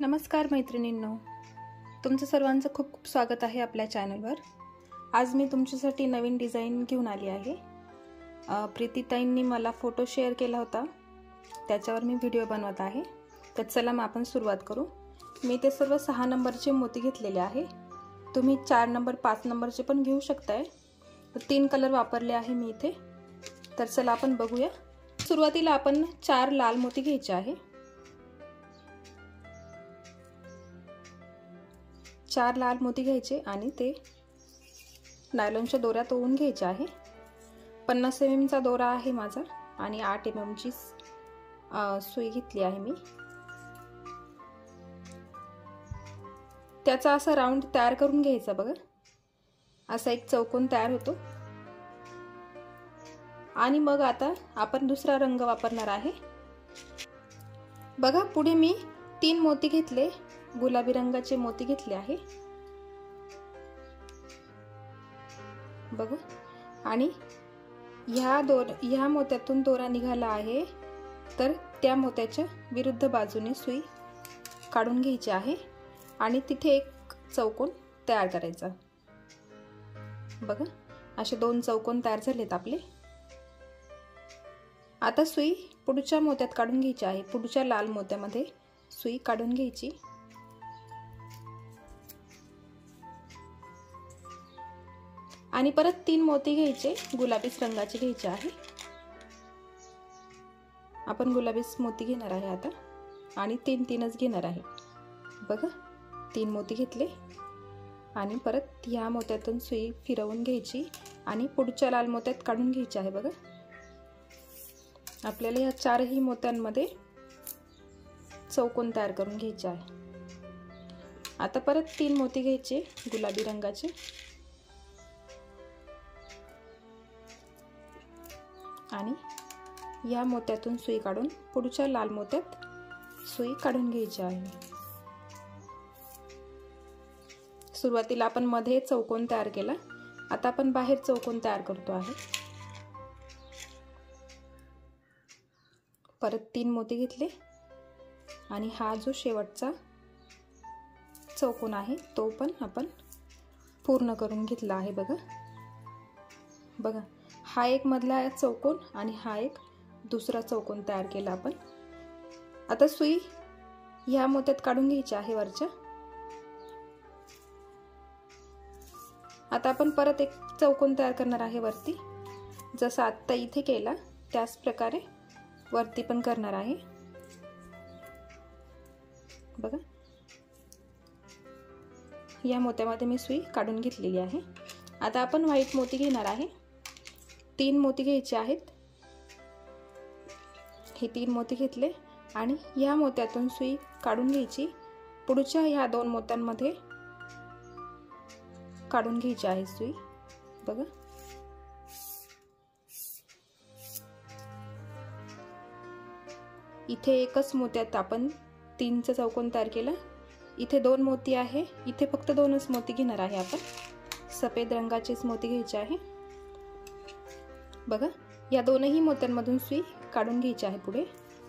नमस्कार मैत्रिणींनो, तुमचं सर्वांचं खूप खूप स्वागत आहे आपल्या चॅनलवर। आज मी तुमच्यासाठी नवीन डिझाईन घेऊन आली आहे। प्रीतीताईंनी मला फोटो शेअर केला होता, त्याच्यावर मी व्हिडिओ बनवत आहे। तर चला मग आपण सुरुवात करू। मी ते सर्व 6 नंबरचे मोती घेतलेले आहे। तुम्ही 4 नंबर 5 नंबरचे पण घेऊ शकताय। 3 कलर वापरले आहे मी इथे। तर चला आपण बघूया। सुरुवातीला आपण 4 लाल मोती घ्यायचे आहे। 4 लाल मोती घ्यायचे आणि ते नायलॉनच्या दोऱ्यात ओवून घ्यायचे आहे। 50 mm चा दोरा आहे माझा आणि 8 mm ची सुई घेतली आहे मी। त्याचा असा राऊंड तयार करून घ्यायचा बघा। असा एक चौकोन तयार होतो। आणि मग आता आपण दुसरा रंग वापरणार आहे। बघा, पुढे मी 3 मोती घेतले, गुलाबी रंगाचे मोती घेतले आहे बघा। आणि ह्या मोत्यातून दोरा निघाला आहे, तर त्या मोत्याच्या विरुद्ध बाजूने सुई काढून घ्यायची आहे आणि तिथे एक चौकोन तयार करायचा बघा। असे 2 चौकोन तयार झालेत आपले। आता सुई पुढच्या मोत्यात काढून घ्यायची आहे। पुढच्या लाल मोत्यामध्ये सुई काढून घ्यायची आणि परत 3 मोती घ्यायचे, गुलाबीच रंगाचे घ्यायचे आहे। आपण गुलाबीच मोती घेणार आहे आता आणि 3-3च घेणार आहे बघा। 3 मोती घेतले आणि परत ह्या मोत्यातून सुई फिरवून घ्यायची आणि पुढच्या लाल मोत्यात काढून घ्यायची आहे बघा। आपल्याला या 4ही मोत्यांमध्ये चौकोन तयार करून घ्यायचे आहे। आता परत 3 मोती घ्यायचे गुलाबी रंगाचे आणि या मोत्यातून सुई काढून पुढच्या लाल मोत्यात सुई काढून घ्यायची आहे। सुरुवातीला आपण मध्ये चौकोन तयार केला, आता आपण बाहेर चौकोन तयार करतो आहे। परत 3 मोती घेतले आणि हा जो शेवटचा चौकोन आहे तो पण आपण पूर्ण करून घेतला आहे बघा। बघा, हा एक मधला चौकोन आणि हा एक दुसरा चौकोन तयार केला आपण। आता सुई ह्या मोत्यात काढून घ्यायची आहे वरच्या। आता आपण परत एक चौकोन तयार करणार आहे वरती, जसं आता इथे केला त्याच प्रकारे वरती पण करणार आहे बघा। या मोत्यामध्ये मी सुई काढून घेतलेली आहे। आता आपण व्हाईट मोती घेणार आहे। 3 मोती घ्यायचे आहेत। हे 3 मोती घेतले आणि या मोत्यातून सुई काढून घ्यायची, पुढच्या ह्या 2 मोत्यांमध्ये काढून घ्यायची आहे सुई बघा। इथे एकच मोत्यात आपण 3चा चौकोन तयार केला। इथे 2 मोती आहे, इथे फक्त 2च मोती घेणार आहे आपण। सफेद रंगाचेच मोती घ्यायचे आहे बघा। या 2ही मोत्यांमधून सुई काढून घ्यायची आहे। पुढे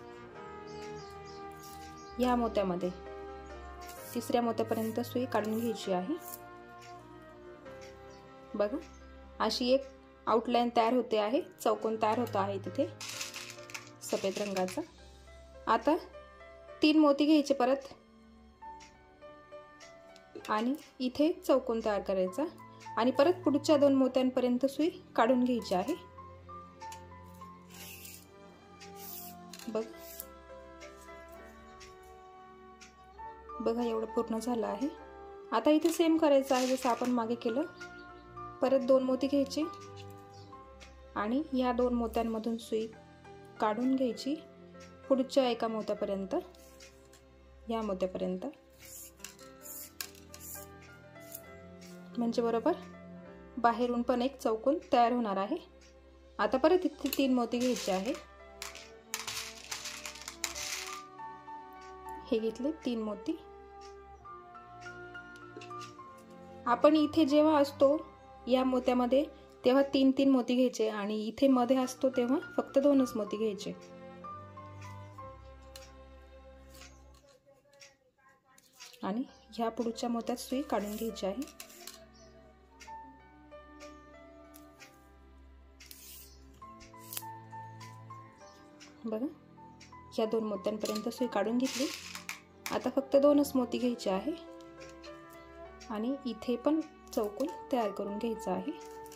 या मोत्यामध्ये 3ऱ्या मोत्यापर्यंत सुई काढून घ्यायची आहे बघा। अशी एक आउटलाइन तयार होते आहे, चौकोन तयार होता आहे तिथे सफेद रंगाचा। आता 3 मोती घ्यायचे परत आणि इथे चौकोन तयार करायचा आणि परत पुढच्या 2 मोत्यांपर्यंत सुई काढून घ्यायची आहे बघा। एवढं पूर्ण झालं आहे। आता इथे सेम करायचं आहे जसं आपण मागे केलं। परत 2 मोती घ्यायचे आणि या 2 मोत्यांमधून सुई काढून घ्यायची पुढच्या एका मोत्यापर्यंत, या मोत्यापर्यंत, म्हणजे बरोबर बाहेरून पण एक चौकोन तयार होणार आहे। आता परत इथे 3 मोती घ्यायचे आहे। हे घेतले 3 मोती। आपण इथे जेव्हा असतो या मोत्यामध्ये तेव्हा 3-3 मोती घ्यायचे आणि इथे मध्ये असतो तेव्हा फक्त 2च मोती घ्यायचे। आणि ह्या पुढच्या मोत्यात सुई काढून घ्यायची आहे। बघा, ह्या 2 मोत्यांपर्यंत सुई काढून घेतली। आता फक्त 2च मोती घ्यायचे आहे आणि इथे पण चौकोन तयार करून घ्यायचा आहे।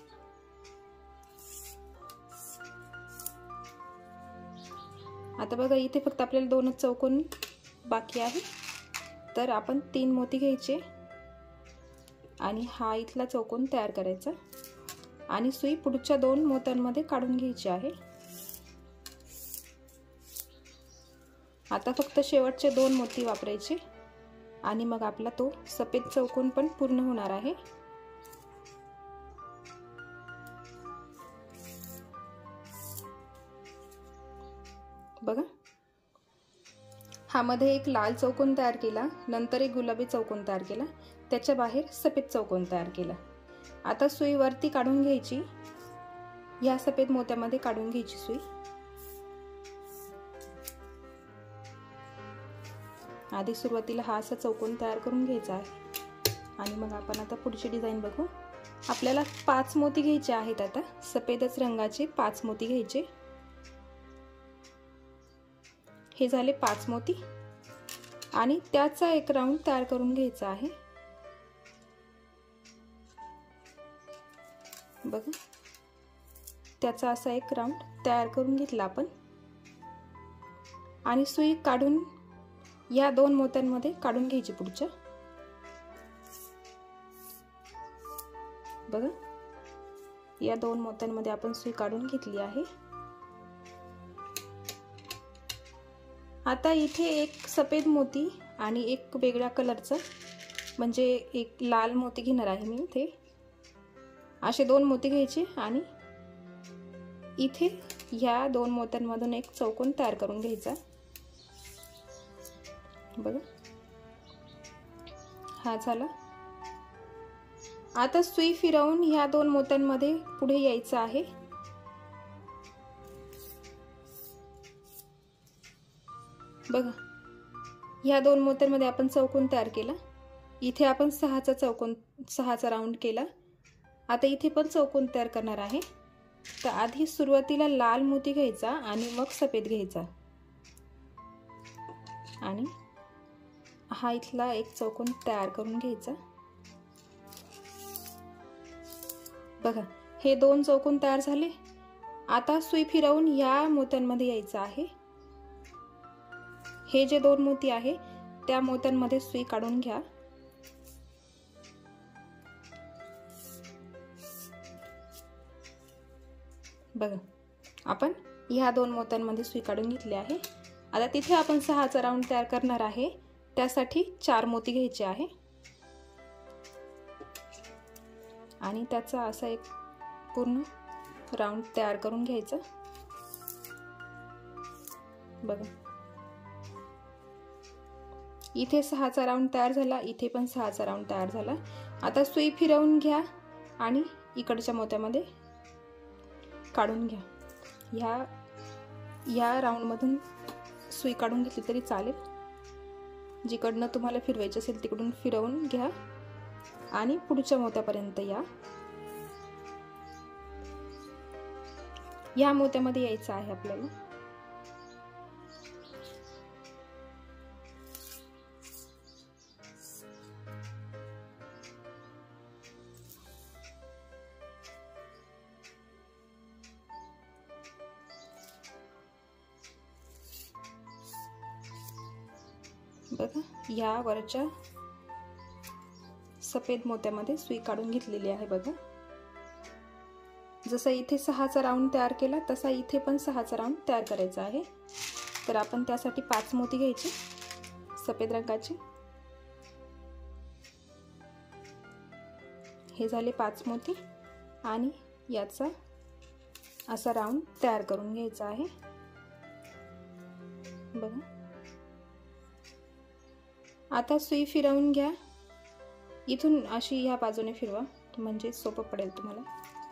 आता बघा, इथे फक्त आपल्याला 2च चौकोन बाकी आहे, तर आपण 3 मोती घ्यायचे आणि हा इथला चौकोन तयार करायचा आणि सुई पुढच्या 2 मोत्यांमध्ये काढून घ्यायची आहे। आता फक्त शेवटचे 2 मोती वापरायचे आणि मग आपला तो सफेद चौकोन पण पूर्ण होणार आहे। बघा, हा मध्ये एक लाल चौकोन तयार केला, नंतर एक गुलाबी चौकोन तयार केला, त्याच्या बाहेर सफेद चौकोन तयार केला। आता सुई वरती काढून घ्यायची, या सफेद मोत्यामध्ये काढून घ्यायची सुई आधी सुरुवातीला हा असा चौकोन तयार करून घ्यायचा आहे आणि मग आपण आता पुढची डिझाइन बघू। आपल्याला 5 मोती घ्यायचे आहेत। आता सफेदच रंगाचे 5 मोती घ्यायचे। हे झाले 5 मोती आणि त्याचा एक राऊंड तयार करून घ्यायचा आहे। बघा, त्याचा असा एक राऊंड तयार करून घेतला आपण आणि सुई काढून या 2 मोत्यांमध्ये काढून घ्यायची पुढच्या। बघा, या 2 मोत्यांमध्ये आपण सुई काढून घेतली आहे। आता इथे एक सफेद मोती आणि एक वेगळ्या कलरचा म्हणजे एक लाल मोती घेणार आहे मी। इथे असे 2 मोती घ्यायचे आणि इथे या 2 मोत्यांमधून एक चौकोन तयार करून घ्यायचा। बघा, हा झाला। आता सुई फिरवून ह्या 2 मोत्यांमध्ये पुढे यायचं आहे। बघा, ह्या 2 मोत्यांमध्ये आपण चौकोन तयार केला। इथे आपण 6चा राऊंड केला। आता इथे पण चौकोन तयार करणार आहे। तर आधी सुरुवातीला लाल मोती घ्यायचा आणि मग सफेद घ्यायचा आणि हा इथला एक चौकोन तयार करून घ्यायचा। बघा, हे 2 चौकोन तयार झाले। आता सुई फिरवून या मोत्यांमध्ये यायचं आहे। हे जे 2 मोती आहे त्या मोत्यांमध्ये सुई काढून घ्या। बघा, आपण ह्या 2 मोत्यांमध्ये सुई काढून घेतली आहे। आता तिथे आपण 6चा राऊंड तयार करणार आहे, त्यासाठी 4 मोती घ्यायचे आहे आणि त्याचा असा एक पूर्ण राऊंड तयार करून घ्यायचा। बघा, इथे 6चा राऊंड तयार झाला, इथे पण 6चा राऊंड तयार झाला। आता सुई फिरवून घ्या आणि इकडच्या मोत्यामध्ये काढून घ्या। या राऊंड मधून सुई काढून घेतली तरी चालेल, जिकडनं तुम्हाला फिरवायचे असेल तिकडून फिरवून घ्या आणि पुढच्या मोत्यापर्यंत या मोत्यामध्ये यायचं आहे आपल्याला। बघा, या वरच्या सफेद मोत्यामध्ये सुई काढून घेतलेली आहे। बघा, जसं इथे 6चा राऊंड तयार केला तसा इथे पण 6चा राऊंड तयार करायचा आहे। तर आपण त्यासाठी 5 मोती घ्यायचे सफेद रंगाचे। हे झाले 5 मोती आणि याचा असा राऊंड तयार करून घ्यायचा आहे। बघा, आता सुई फिरवून घ्या, इथून अशी ह्या बाजूने फिरवा म्हणजे सोपं पडेल तुम्हाला।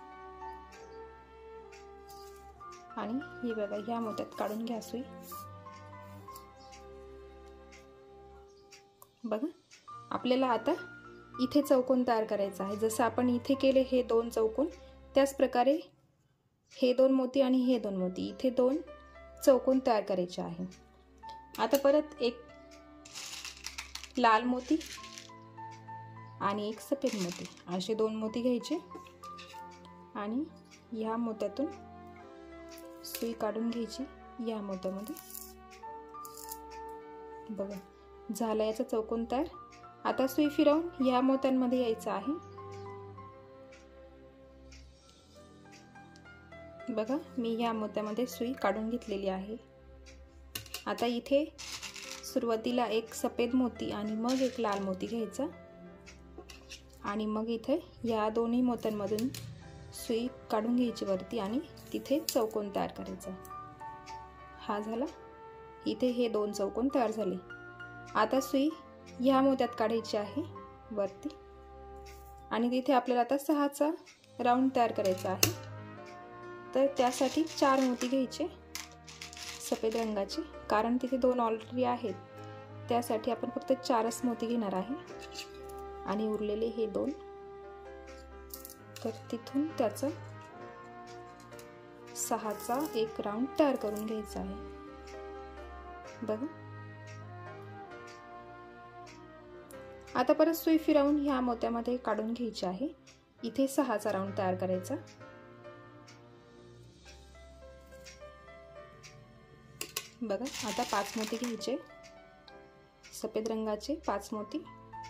आणि हे बघा, ह्या मोत्यात काढून घ्या सुई। बघा, आपल्याला आता इथे चौकोन तयार करायचा आहे। जसं आपण इथे केले हे 2 चौकोन, त्याच प्रकारे हे 2 मोती आणि हे 2 मोती, इथे 2 चौकोन तयार करायचे आहे। आता परत एक लाल मोती आणि एक सफेद मोती, असे 2 मोती घ्यायचे आणि या मोत्यातून सुई काढून घ्यायची या मोत्यामध्ये। बघा झाला याचा चौकोन तयार। आता सुई फिरवून या मोत्यांमध्ये यायचं आहे। बघा मी या मोत्यामध्ये सुई काढून घेतलेली आहे। आता इथे सुरुवातीला एक सफेद मोती आणि मग एक लाल मोती घ्यायचा आणि मग इथे या दोन्ही मोत्यांमधून सुई काढून घ्यायची वरती आणि तिथे चौकोन तयार करायचा। हा झाला। इथे हे 2 चौकोन तयार झाले। आता सुई ह्या मोत्यात काढायची आहे वरती आणि तिथे आपल्याला आता 6चा राऊंड तयार करायचा आहे। तर त्यासाठी 4 मोती घ्यायचे सफेद रंगाचे, कारण तिथे 2 ऑलरेडी आहेत, त्यासाठी आपण फक्त 4च मोती घेणार आहे आणि उरलेले हे 2। तर तिथून त्याचा 6चा एक राऊंड तयार करून घ्यायचा आहे। बघा आता परत सुई फिरवून ह्या मोत्यामध्ये काढून घ्यायची आहे। इथे 6चा राऊंड तयार करायचा। बघा आता 5 मोती घ्यायचे सफेद रंगाचे 5 मोती,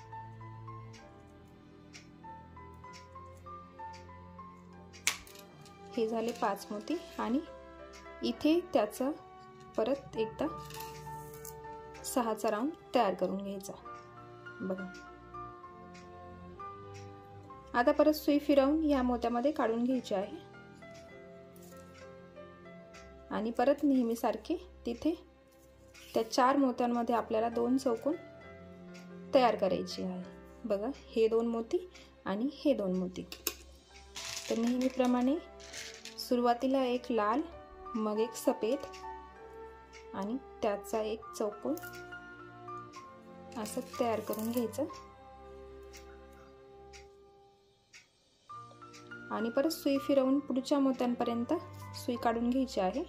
हे झाले 5 मोती आणि इथे त्याचा परत एकदा 6चा राऊंड तयार करून घ्यायचा। बघा आता परत सुई फिरवून या मोत्यामध्ये काढून घ्यायची आहे आणि परत नेहमी सारखे तिथे त्या 4 मोत्यांमध्ये आपल्याला 2 चौकोन तयार करायचे आहे। बघा हे 2 मोती आणि हे 2 मोती। तर नेहमीप्रमाणे सुरुवातीला एक लाल मग एक सफेद आणि त्याचा एक चौकोन असं तयार करून घ्यायचं आणि परत सुई फिरवून पुढच्या मोत्यांपर्यंत सुई काढून घ्यायची आहे।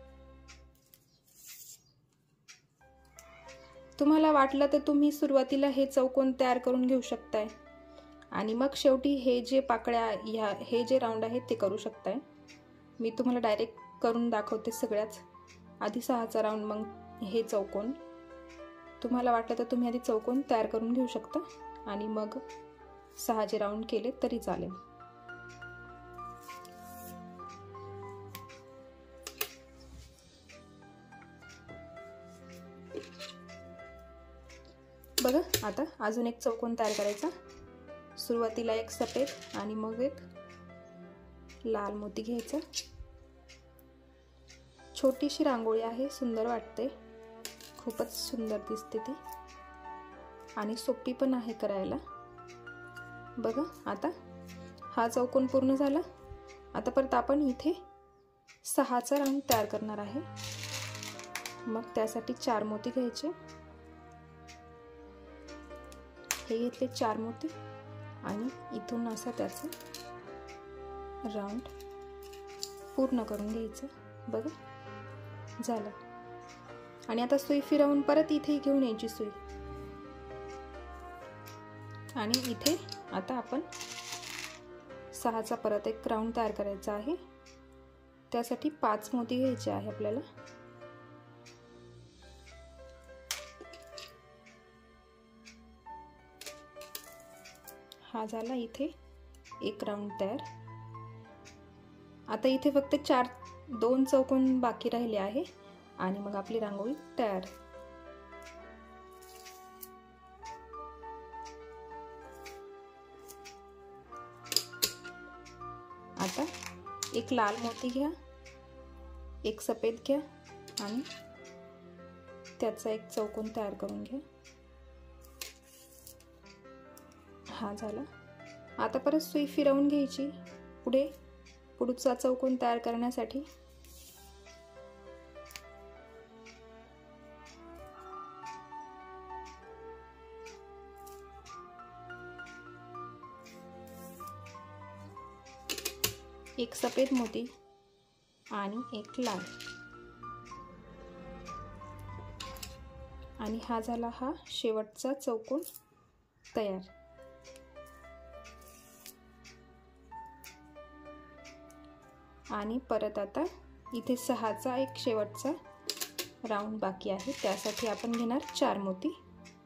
तुम्हाला वाटलं तर तुम्ही सुरुवातीला हे चौकोन तयार करून घेऊ शकताय आणि मग शेवटी हे जे पाकळ्या हे जे राऊंड आहेत ते करू शकताय। मी तुम्हाला डायरेक्ट करून दाखवते सगळ्याच। आधी 6चा राऊंड मग हे चौकोन। तुम्हाला वाटलं तर तुम्ही आधी चौकोन तयार करून घेऊ शकता आणि मग 6चे राऊंड केले तरी चालेल। बघा आता अजून एक चौकोन तयार करायचा। सुरुवातीला एक सफेद आणि मग एक लाल मोती घ्यायचा। छोटीशी रांगोळी आहे, सुंदर वाटते, खूपच सुंदर दिसते ती आणि सोपी पण आहे करायला। बघा आता हा चौकोन पूर्ण झाला। आता परत आपण इथे 6चा राऊंड तयार करणार आहे। मग त्यासाठी 4 मोती घ्यायचे, हे घेतले 4 मोती आणि इथून असा त्याचा राऊंड पूर्ण करून घ्यायचं। बघा झालं आणि आता सुई फिरवून परत इथे घेऊन यायची सुई आणि इथे आता आपण 6चा परत एक राऊंड तयार करायचा आहे। त्यासाठी 5 मोती घ्यायचे आहे आपल्याला। हा झाला इथे एक राऊंड तयार। आता इथे फक्त 2 चौकोन बाकी राहिले आहे आणि मग आपली रांगोळी तयार। आता एक लाल मोती घ्या, एक सफेद घ्या आणि त्याचा एक चौकोन तयार करून घ्या। हा झाला। आता परत सुई फिरवून घ्यायची पुढचा चौकोन तयार करण्यासाठी। एक सफेद मोती आणि एक लाल, आणि हा झाला हा शेवटचा चौकोन तयार। आणि परत आता इथे 6चा एक शेवटचा राऊंड बाकी आहे, त्यासाठी आपण घेणार 4 मोती।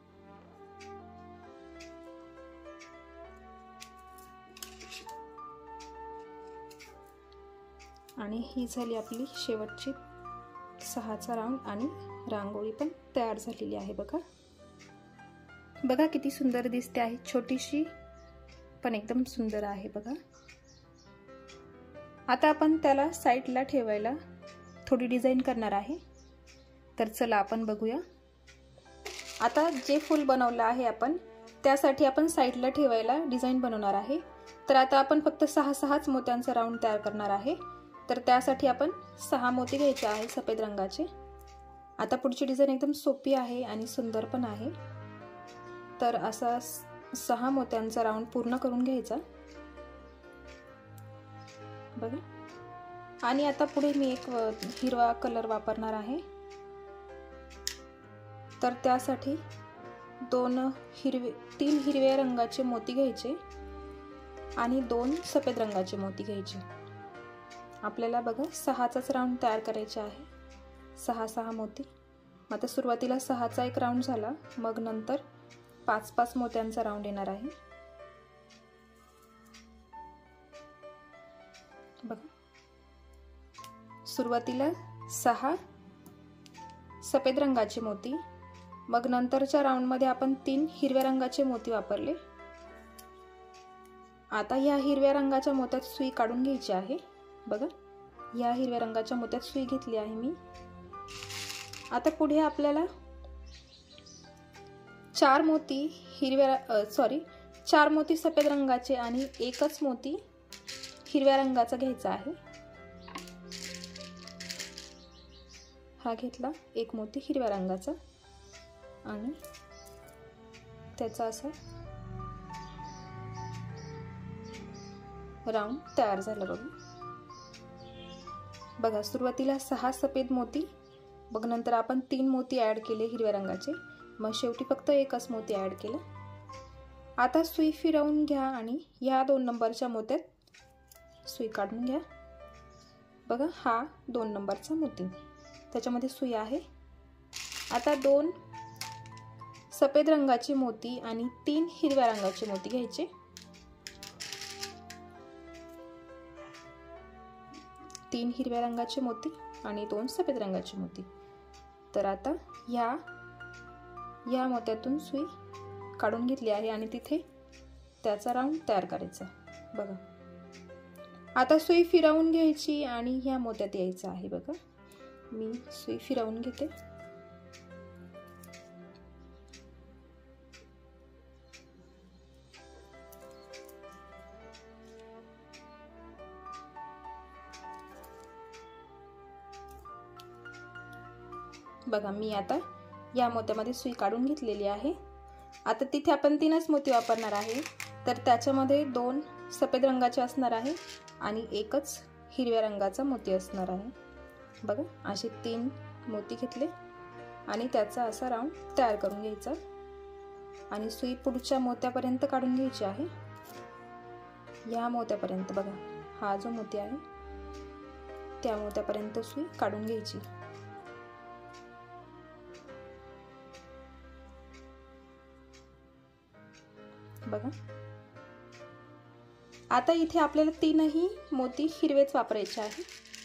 आणि ही झाली आपली शेवटची 6चा राऊंड आणि रांगोळी पण तयार झालेली आहे। बघा बघा किती सुंदर दिसते आहे, छोटीशी पण एकदम सुंदर आहे बघा। आता आपण त्याला साईडला ठेवायला थोडी डिझाईन करणार आहे, तर चला आपण बघूया। आता जे फूल बनवलं आहे आपण, त्यासाठी आपण साईडला ठेवायला डिझाईन बनवणार आहे। तर आता आपण फक्त 6 मोत्यांचा राऊंड तयार करणार आहे, तर त्यासाठी आपण 6 मोती घ्यायचे आहे सफेद रंगाचे। आता पुढची डिझाईन एकदम सोपी आहे आणि सुंदर पण आहे, तर असा 6 मोत्यांचा राऊंड पूर्ण करून घ्यायचा बघा। आणि आता पुढे मी एक हिरवा कलर वापरणार आहे, तर त्यासाठी 3 हिरव्या रंगाचे मोती घ्यायचे आणि 2 सफेद रंगाचे मोती घ्यायचे। आपल्याला बघा 6चाच राऊंड तयार करायचे आहे, 6 मोती। आता सुरुवातीला 6चा एक राऊंड झाला, मग नंतर 5 मोत्यांचा राऊंड येणार आहे बघा। सुरुवातीला 6 सफेद रंगाचे मोती, मग नंतरच्या राऊंड मध्ये आपण 3 हिरव्या रंगाचे मोती वापरले। आता या हिरव्या रंगाच्या मोत्यात सुई काढून घ्यायची आहे बघा। या हिरव्या रंगाच्या मोत्यात सुई घेतली आहे मी। आता पुढे आपल्याला 4 मोती सफेद रंगाचे आणि एकच मोती हिरव्या रंगाचा घ्यायचा आहे। हा घेतला एक मोती हिरव्या रंगाचा आणि त्याचा असा राऊंड तयार झाला बघा। सुरुवातीला 6 सफेद मोती, मग नंतर आपण 3 मोती ऍड केले हिरव्या रंगाचे, मग शेवटी फक्त एकच मोती ऍड केला। आता सुई फिरवून घ्या आणि या 2 नंबरच्या मोत्यात सुई काढून घ्या बघा। हा 2 नंबरचा मोती, त्याच्यामध्ये सुई आहे। आता 2 सफेद रंगाचे मोती आणि 3 हिरव्या रंगाचे मोती घ्यायचे। 3 हिरव्या रंगाचे मोती आणि 2 सफेद रंगाचे मोती। तर आता या मोत्यातून सुई काढून घेतली आहे आणि तिथे त्याचा राऊंड तयार करायचा बघा। आता सुई फिरवून घ्यायची आणि ह्या मोत्यात यायचं आहे बघा। मी सुई फिरवून घेते बघा। मी आता या मोत्यामध्ये सुई काढून घेतलेली आहे। आता तिथे आपण 3च मोती वापरणार आहे, तर त्याच्यामध्ये 2 सफेद रंगाचे असणार आहे आणि एकच हिरव्या रंगाचा मोती असणार आहे बघा। असे 3 मोती घेतले आणि त्याचा असा राऊंड तयार करून घ्यायचा आणि सुई पुढच्या मोत्यापर्यंत काढून घ्यायची आहे। या मोत्यापर्यंत बघा, हा जो मोती आहे त्या मोत्यापर्यंत सुई काढून घ्यायची बघा। आता इथे आपल्याला 3ही मोती हिरवेच वापरायचे आहे।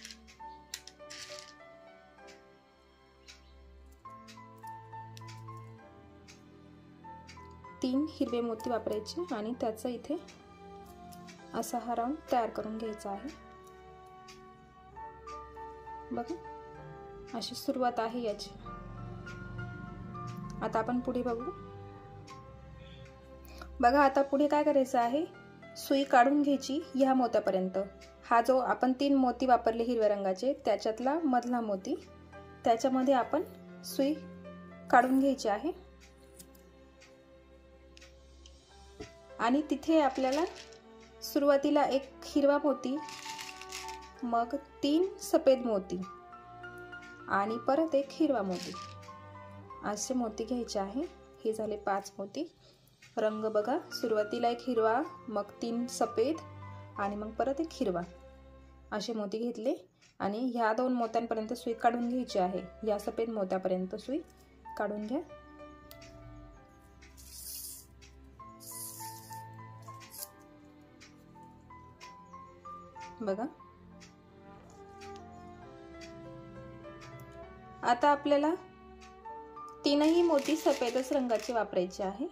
तीन हिरवे मोती वापरायचे आणि त्याचा इथे असा हा राऊंड तयार करून घ्यायचा आहे बघा। अशी सुरुवात आहे याची। आता आपण पुढे बघू बघा। आता पुढे काय करायचं आहे, सुई काढून घ्यायची या मोत्यापर्यंत। हा जो आपण 3 मोती वापरले हिरव्या रंगाचे, त्याच्यातला मधला मोती, त्याच्यामध्ये आपण सुई काढून घ्यायची आहे आणि तिथे आपल्याला सुरुवातीला एक हिरवा मोती मग 3 सफेद मोती आणि परत एक हिरवा मोती असे मोती घ्यायचे आहे। हे झाले 5 मोती। रंग बघा, सुरुवातीला एक हिरवा, मग 3 सफेद आणि मग परत एक हिरवा असे मोती घेतले आणि ह्या 2 मोत्यांपर्यंत सुई काढून घ्यायची आहे। या सफेद मोत्यापर्यंत सुई काढून घ्या। बघा, आता आपल्याला 3ही मोती सफेदच रंगाचे वापरायचे आहे।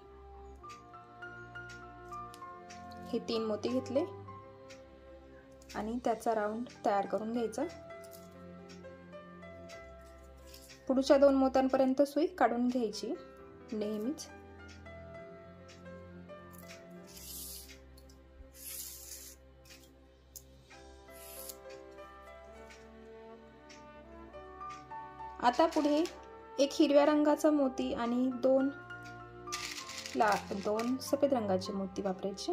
हे 3 मोती घेतले आणि त्याचा राऊंड तयार करून घ्यायचा। पुढच्या 2 मोत्यांपर्यंत सुई काढून घ्यायची नेहमीच। आता पुढे एक हिरव्या रंगाचा मोती आणि 2 सफेद रंगाचे मोती वापरायचे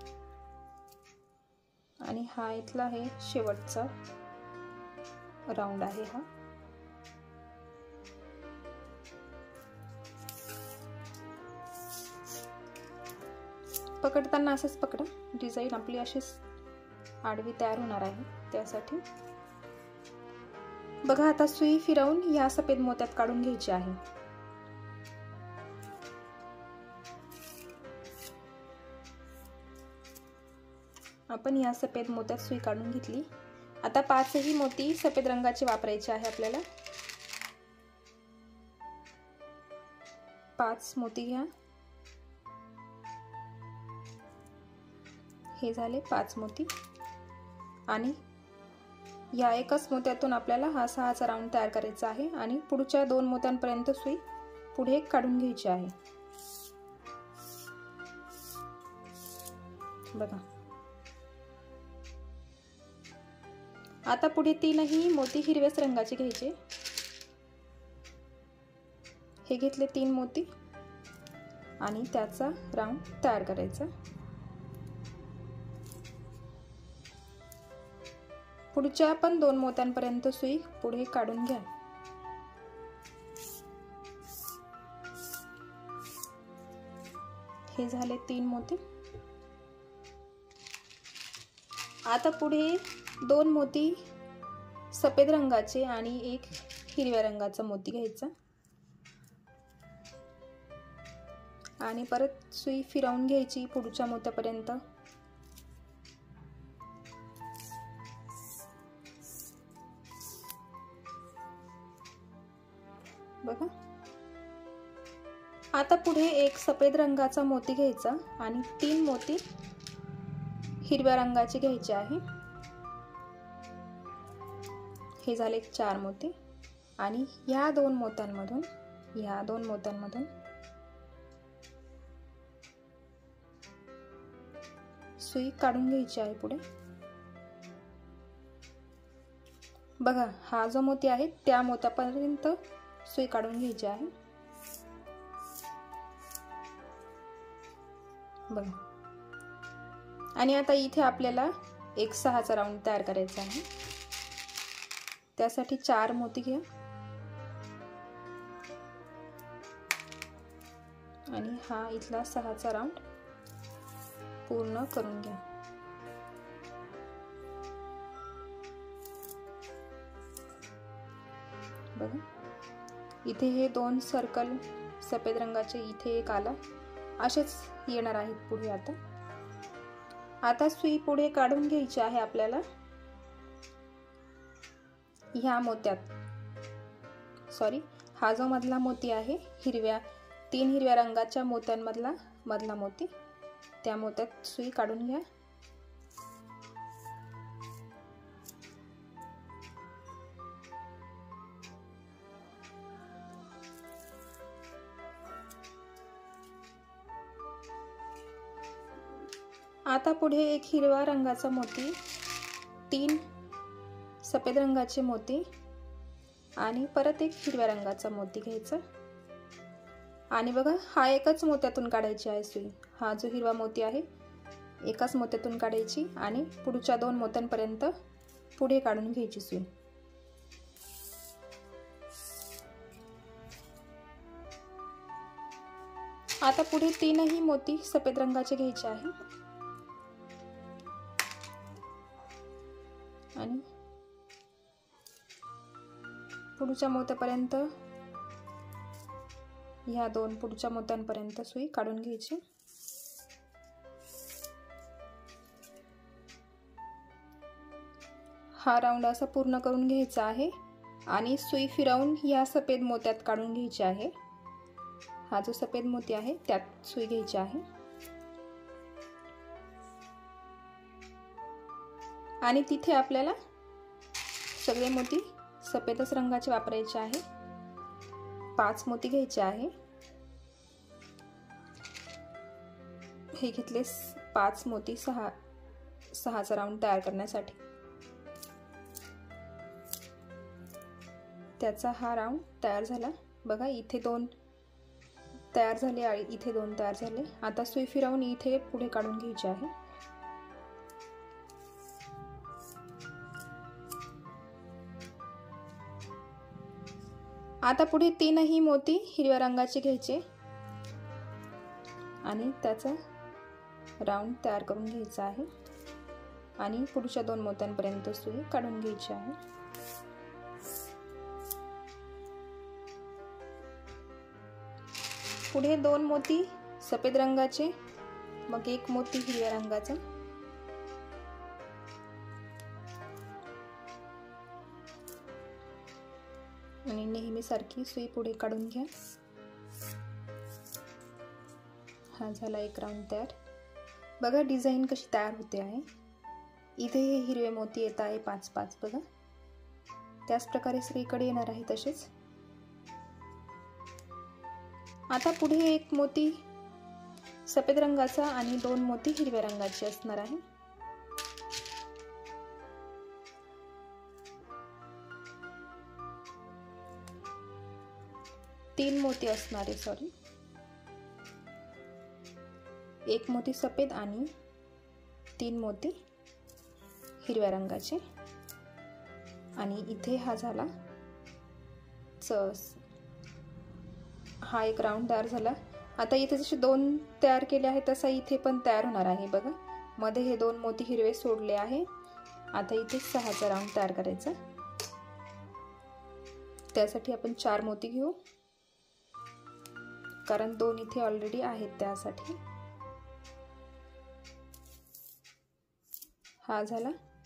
आणि हा इथला आहे शेवटचा राऊंड आहे हा। पकडताना असंच पकडा, डिझाईन आपली अशीच आडवी तयार होणार आहे त्यासाठी। बघा, आता सुई फिरवून या सफेद मोत्यात काढून घ्यायची आहे। आपण या सफेद मोत्यात सुई काढून घेतली। आता 5ही मोती सफेद रंगाचे वापरायचे आहे आपल्याला। 5 मोती घ्या। हे झाले 5 मोती आणि या एकच मोत्यातून आपल्याला हा 6चा राऊंड तयार करायचा आहे आणि पुढच्या 2 मोत्यांपर्यंत सुई पुढे काढून घ्यायची आहे। बघा, आता पुढे 3ही मोती हिरव्याच रंगाचे घ्यायचे। हे घेतले 3 मोती आणि त्याचा राऊंड तयार करायचा। पुढच्या पण 2 मोत्यांपर्यंत सुई पुढे काढून घ्या। हे झाले 3 मोती। आता पुढे 2 मोती सफेद रंगाचे आणि एक हिरव्या रंगाचा मोती घ्यायचा आणि परत सुई फिरवून घ्यायची पुढच्या मोत्यापर्यंत। बघा, आता पुढे एक सफेद रंगाचा मोती घ्यायचा आणि 3 मोती हिरव्या रंगाचे घ्यायचे आहे। हे झाले 4 मोती आणि या 2 मोत्यांमधून सुई काढून घ्यायची आहे पुढे। बघा, हा जो मोती आहे त्या मोत्यापर्यंत सुई काढून घ्यायची आहे। बघा, आणि आता इथे आपल्याला एक 6चा राऊंड तयार करायचा आहे। त्यासाठी 4 मोती घ्या आणि हा इथला 6चा राऊंड पूर्ण करून घ्या। बघा, इथे हे 2 सर्कल सफेद रंगाचे, इथे एक आला, असेच येणार आहेत पुढे। आता सुई पुढे काढून घ्यायची आहे आपल्याला ह्या मोत्यात, हा जो मधला मोती आहे 3 हिरव्या रंगाच्या मोत्यांमधला मोती, त्या मोत्यात सुई काढून घ्या। आता पुढे एक हिरवा रंगाचा मोती, 3 सफेद रंगाचे मोती आणि परत एक हिरव्या रंगाचा मोती घ्यायचा आणि बघा, हा एकच मोत्यातून काढायची आहे सुई। हा जो हिरवा मोती आहे एकाच मोत्यातून काढायची आणि पुढच्या 2 मोत्यांपर्यंत पुढे काढून घ्यायची सुई। आता पुढे तीनही मोती सफेद रंगाचे घ्यायचे आहे आणि पुढच्या मोत्यापर्यंत, ह्या दोन पुढच्या मोत्यांपर्यंत सुई काढून घ्यायची। हा राऊंड असा पूर्ण करून घ्यायचा आहे आणि सुई फिरवून ह्या सफेद मोत्यात काढून घ्यायची आहे। हा जो सफेद मोती आहे त्यात सुई घ्यायची आहे आणि तिथे आपल्याला सगळे मोती सफेदच रंगाचे वापरायचे आहे। 5 मोती घ्यायचे आहे। हे घेतले 5 मोती, 6चा राऊंड तयार करण्यासाठी। त्याचा हा राऊंड तयार झाला बघा। इथे 2 तयार झाले आणि इथे 2 तयार झाले। आता सुई फिरवून इथे पुढे काढून घ्यायची आहे। आता पुढे 3ही मोती हिरव्या रंगाचे घ्यायचे आणि त्याचा राऊंड तयार करून घ्यायचा आहे आणि पुढच्या 2 मोत्यांपर्यंत सुई काढून घ्यायची आहे। पुढे 2 मोती सफेद रंगाचे, मग 1 मोती हिरव्या रंगाचा आणि नेहमी सारखी सुई पुढे काढून घ्या। हा झाला 1 राऊंड तयार। बघा डिझाइन कशी तयार होते आहे। इथे हे हिरवे मोती येत आहे 5-5 बघा। त्याच प्रकारे सगळीकडे येणार आहे तसेच। आता पुढे 1 मोती सफेद रंगाचा आणि 2 मोती हिरव्या रंगाचे असणार आहे। तीन मोती असणार आहे, सॉरी। 1 मोती सफेद आणि 3 मोती हिरव्या रंगाचे आणि इथे हा झाला हा 1 राऊंड तयार झाला। आता इथे जसे 2 तयार केले आहे तसा इथे पण तयार होणार आहे बघा। मध्ये हे 2 मोती हिरवे सोडले आहे। आता इथे 6चा राऊंड तयार करायचा। त्यासाठी आपण 4 मोती घेऊ, कारण 2 इथे ऑलरेडी आहेत त्यासाठी। हा झाला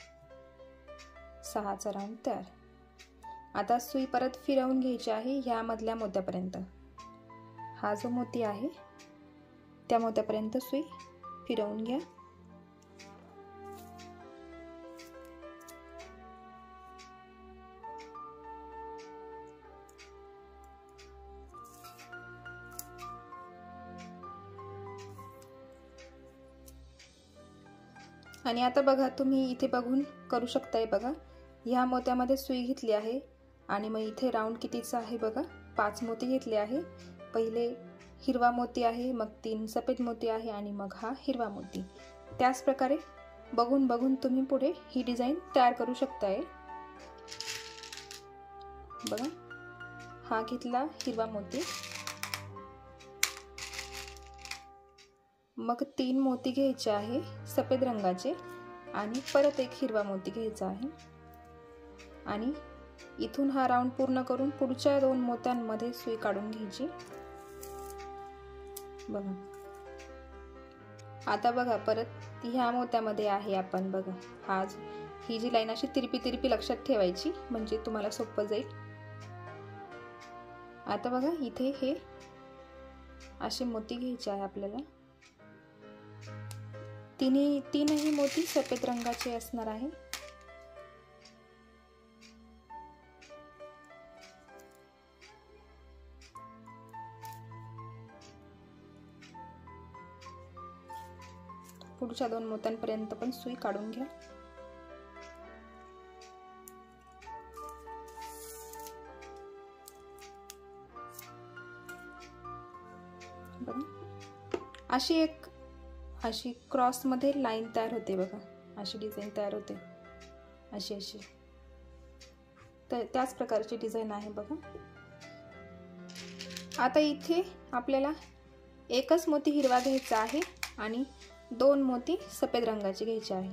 6चा राऊंड तयार। आता सुई परत फिरवून घ्यायची आहे ह्या मधल्या मोत्यापर्यंत। हा जो मोती आहे त्या मोत्यापर्यंत सुई फिरवून घ्या। आणि आता बघा, तुम्ही इथे बघून करू शकताय बघा। ह्या मोत्यामध्ये सुई घेतली आहे आणि मग इथे राऊंड कितीचा आहे बघा। 5 मोती घेतले आहे। पहिले हिरवा मोती आहे, मग 3 सफेद मोती आहे आणि मग हा हिरवा मोती। त्याच प्रकारे बघून बघून तुम्ही पुढे ही डिझाइन तयार करू शकताय बघा। हा घेतला हिरवा मोती, मग 3 मोती घ्यायचे आहे सफेद रंगाचे आणि परत 1 हिरवा मोती घ्यायचा आहे आणि इथून हा राऊंड पूर्ण करून पुढच्या 2 मोत्यांमध्ये सुई काढून घ्यायची बघा। आता बघा परत ह्या मोत्यामध्ये आहे आपण बघा। ही जी लाईन अशी तिरपी लक्षात ठेवायची म्हणजे तुम्हाला सोपं जाईल। आता बघा इथे हे असे मोती घ्यायचे आहे आपल्याला। तीनही मोती सफेद रंगाचे असणार आहे। पुढच्या 2 मोत्यांपर्यंत पण सुई काढून घ्या। अशी क्रॉस मध्ये लाईन तयार होते बघा। अशी डिझाइन तयार होते अशी अशी, तर त्याच प्रकारची डिझाईन आहे बघा. आता इथे आपल्याला एकच मोती हिरवा घ्यायचा आहे आणि 2 मोती सफेद रंगाचे घ्यायचे आहे.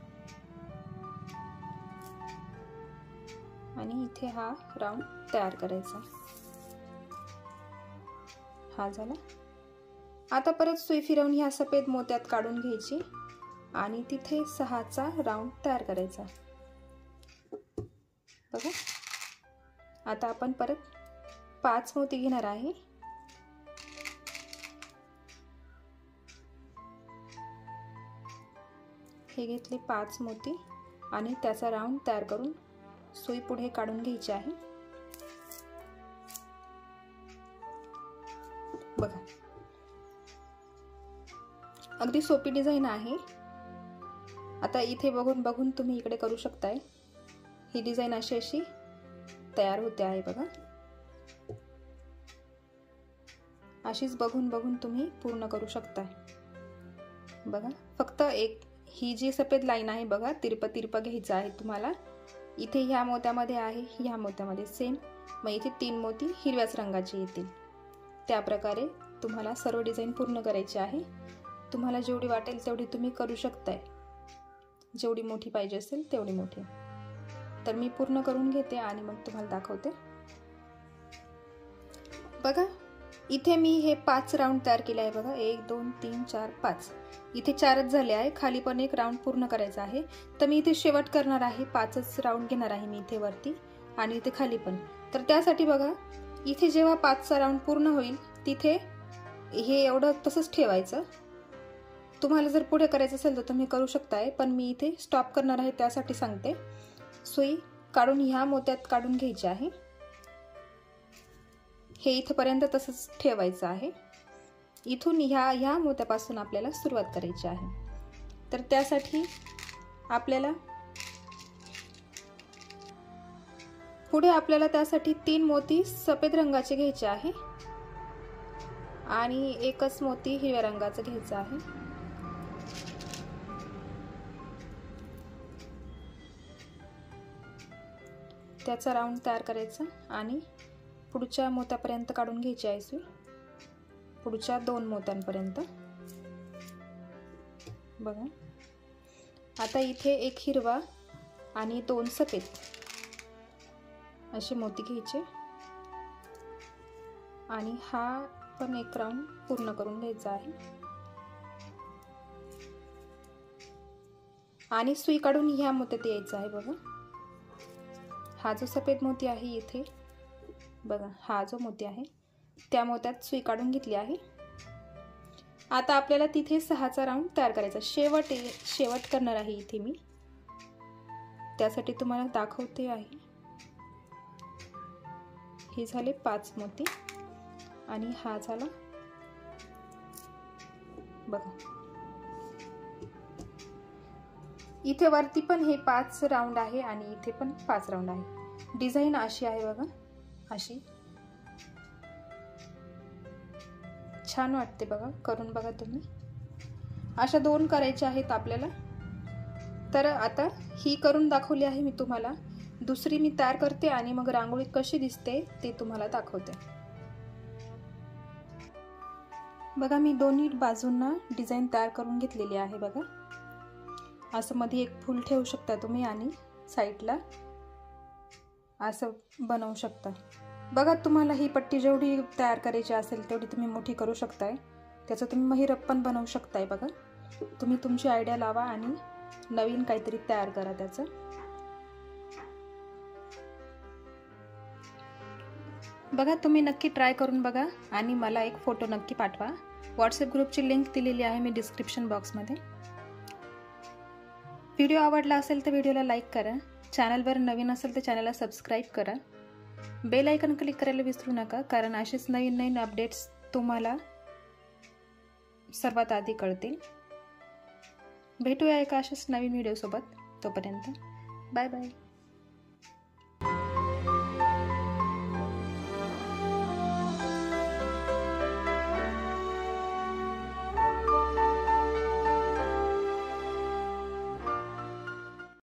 आणि इथे हा राऊंड तयार करायचा. हा झाला. आता परत सुई फिरवून ह्या सफेद मोत्यात काढून घ्यायची आणि तिथे 6चा राऊंड तयार करायचा बघा. आता आपण परत 5 मोती घेणार आहे. हे घेतले 5 मोती आणि त्याचा राऊंड तयार करून सुई पुढे काढून घ्यायची आहे बघा. अगदी सोपी डिझाईन आहे. आता इथे बघून बघून तुम्ही इकडे करू शकताय. ही डिझाईन अशी अशी तयार होते आहे बघा. अशीच बघून बघून तुम्ही पूर्ण करू शकताय बघा. फक्त एक ही जी सफेद लाईन आहे बघा, तिरपं तिरपं घ्यायचं आहे तुम्हाला. इथे ह्या मोत्यामध्ये आहे, ह्या मोत्यामध्ये सेम. मग इथे 3 मोती हिरव्याच रंगाचे येतील. त्या प्रकारे तुम्हाला सर्व डिझाईन पूर्ण करायची आहे. तुम्हाला जेवढी वाटेल तेवढी तुम्ही करू शकताय. जेवढी मोठी पाहिजे असेल तेवढी मोठी. तर मी पूर्ण करून घेते आणि मग तुम्हाला दाखवते बघा. इथे मी हे 5 राऊंड तयार केले आहे बघा. 1 2 3 4 5. इथे 4च झाले आहे. खाली पण एक राऊंड पूर्ण करायचा आहे. तर मी इथे शेवट करणार आहे. 5च राऊंड घेणार आहे मी इथे वरती आणि इथे खाली पण. तर त्यासाठी बघा, इथे जेव्हा 5चा राऊंड पूर्ण होईल तिथे हे एवढं तसंच ठेवायचं. तुम्हाला जर पुढे करायचं असेल तर तुम्ही करू शकताय, पण मी इथे स्टॉप करणार आहे त्यासाठी सांगते. सुई काढून ह्या मोत्यात काढून घ्यायची आहे. हे इथपर्यंत तसंच ठेवायचं आहे. इथून ह्या मोत्यापासून आपल्याला सुरुवात करायची आहे. तर त्यासाठी आपल्याला पुढे त्यासाठी 3 मोती सफेद रंगाचे घ्यायचे आहे आणि एकच मोती हिरव्या रंगाचा घ्यायचा आहे. त्याचा राऊंड तयार करायचा आणि पुढच्या मोत्यापर्यंत काढून घ्यायची आहे सुई. पुढच्या 2 मोत्यांपर्यंत बघा. आता इथे एक हिरवा आणि 2 सफेद असे मोती घ्यायचे आणि हा पण एक राऊंड पूर्ण करून घ्यायचा आहे आणि सुई काढून ह्या मोत्यात यायचं आहे बघा. हा जो सफेद मोती आहे इथे बघा, हा जो मोती आहे त्या मोत्यात सुई काढून घेतली आहे. आता आपल्याला तिथे 6चा राऊंड तयार करायचा. शेवट करणार आहे इथे मी. त्यासाठी तुम्हाला दाखवते आहे. हे झाले 5 मोती आणि हा झाला बघा. इथे वरती पण हे 5 राऊंड आहे आणि इथे पण 5 राऊंड आहे. डिझाईन अशी आहे बघा. अशी छान वाटते बघा. करून बघा तुम्ही. अशा 2 करायच्या आहेत आपल्याला. तर आता ही करून दाखवली आहे मी तुम्हाला. दुसरी मी तयार करते आणि मग रांगोळी कशी दिसते ते तुम्हाला दाखवते बघा. मी दोन्ही बाजूंना डिझाईन तयार करून घेतलेली आहे बघा. असं मध्ये एक फूल ठेवू शकता तुम्ही आणि साईडला असं बनवू शकता बघा. तुम्हाला ही पट्टी जेवढी तयार करायची असेल तेवढी तुम्ही मोठी करू शकताय. त्याचं तुम्ही महिरप पण बनवू शकताय बघा. तुम्ही तुमची आयडिया लावा आणि नवीन काहीतरी तयार करा त्याचं. बघा, तुम्ही नक्की ट्राय करून बघा आणि मला एक फोटो नक्की पाठवा. व्हॉट्सअप ग्रुपची लिंक दिलेली आहे मी डिस्क्रिप्शन बॉक्समध्ये. व्हिडिओ आवडला असेल तर व्हिडिओला लाईक करा. चॅनलवर नवीन असेल तर चॅनलला सबस्क्राईब करा. बेल आयकॉन क्लिक करायला विसरू नका, कारण असेच नवीन नवीन अपडेट्स तुम्हाला सर्वात आधी कळतील. भेटूया एका अशाच नवीन व्हिडिओसोबत. तोपर्यंत बाय बाय.